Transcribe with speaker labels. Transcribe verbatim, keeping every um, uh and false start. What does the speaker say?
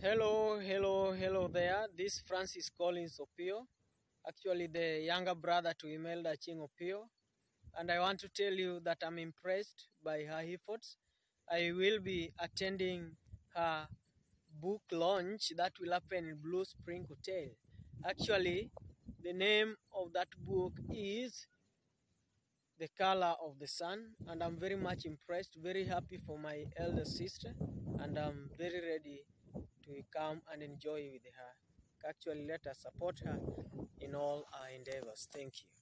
Speaker 1: Hello, hello, hello there. This Francis Collins Opiyo, actually the younger brother to Imelda Achieng Opiyo. And I want to tell you that I'm impressed by her efforts. I will be attending her book launch that will happen in Blue Spring Hotel. Actually, the name of that book is The Color of the Sun, and I'm very much impressed, very happy for my elder sister, and I'm very ready to come and enjoy with her. Actually, let us support her in all our endeavors. Thank you.